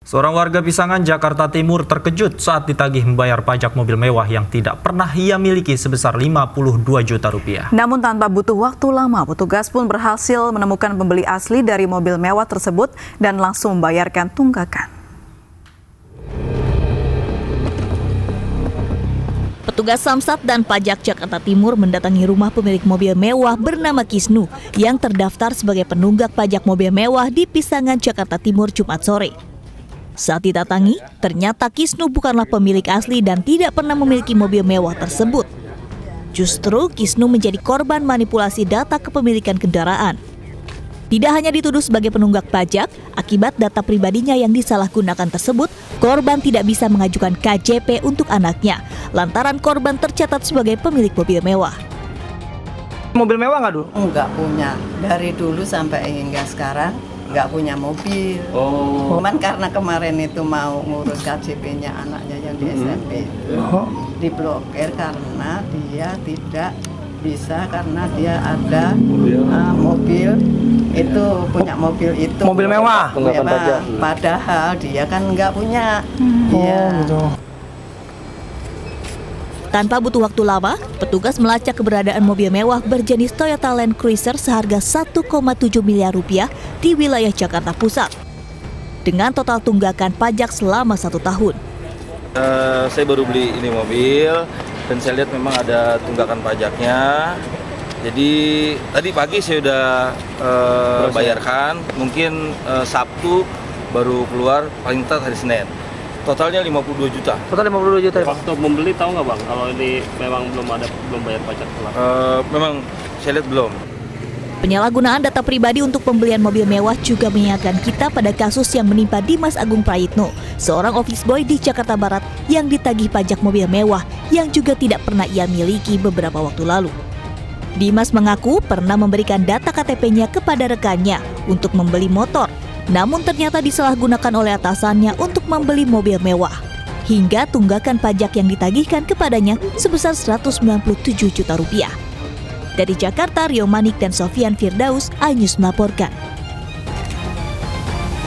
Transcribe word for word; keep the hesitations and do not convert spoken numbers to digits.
Seorang warga Pisangan, Jakarta Timur terkejut saat ditagih membayar pajak mobil mewah yang tidak pernah ia miliki sebesar lima puluh dua juta rupiah. Namun tanpa butuh waktu lama, petugas pun berhasil menemukan pembeli asli dari mobil mewah tersebut dan langsung membayarkan tunggakan. Petugas Samsat dan Pajak Jakarta Timur mendatangi rumah pemilik mobil mewah bernama Kisnu yang terdaftar sebagai penunggak pajak mobil mewah di Pisangan, Jakarta Timur, Jumat sore. Saat didatangi, ternyata Kisnu bukanlah pemilik asli dan tidak pernah memiliki mobil mewah tersebut. Justru Kisnu menjadi korban manipulasi data kepemilikan kendaraan. Tidak hanya dituduh sebagai penunggak pajak, akibat data pribadinya yang disalahgunakan tersebut, korban tidak bisa mengajukan K J P untuk anaknya, lantaran korban tercatat sebagai pemilik mobil mewah. Mobil mewah nggak dulu? Nggak punya, dari dulu sampai hingga sekarang nggak punya mobil. Oh. Cuman karena kemarin itu mau ngurus K J P-nya anaknya yang di S M P, Oh. diblokir karena dia tidak bisa, karena dia ada uh, mobil itu, punya mobil itu. Mobil mewah? Mewah. Padahal dia kan nggak punya. Iya. Oh, gitu. Tanpa butuh waktu lama, petugas melacak keberadaan mobil mewah berjenis Toyota Land Cruiser seharga satu koma tujuh miliar rupiah di wilayah Jakarta Pusat. Dengan total tunggakan pajak selama satu tahun. Uh, saya baru beli ini mobil dan saya lihat memang ada tunggakan pajaknya. Jadi tadi pagi saya udah uh, bayarkan, mungkin uh, Sabtu baru keluar, paling telat hari Senin. Totalnya lima puluh dua juta. Total lima puluh dua juta ya, Pak? Waktu membeli tahu nggak Bang, kalau ini memang belum ada belum bayar pajak telat? Uh, memang saya lihat belum. Penyalahgunaan data pribadi untuk pembelian mobil mewah juga mengingatkan kita pada kasus yang menimpa Dimas Agung Prayitno, seorang office boy di Jakarta Barat yang ditagih pajak mobil mewah yang juga tidak pernah ia miliki beberapa waktu lalu. Dimas mengaku pernah memberikan data K T P-nya kepada rekannya untuk membeli motor, namun ternyata disalahgunakan oleh atasannya untuk membeli mobil mewah. Hingga tunggakan pajak yang ditagihkan kepadanya sebesar seratus sembilan puluh tujuh juta rupiah. Dari Jakarta, Rio Manik dan Sofian Firdaus, iNews melaporkan.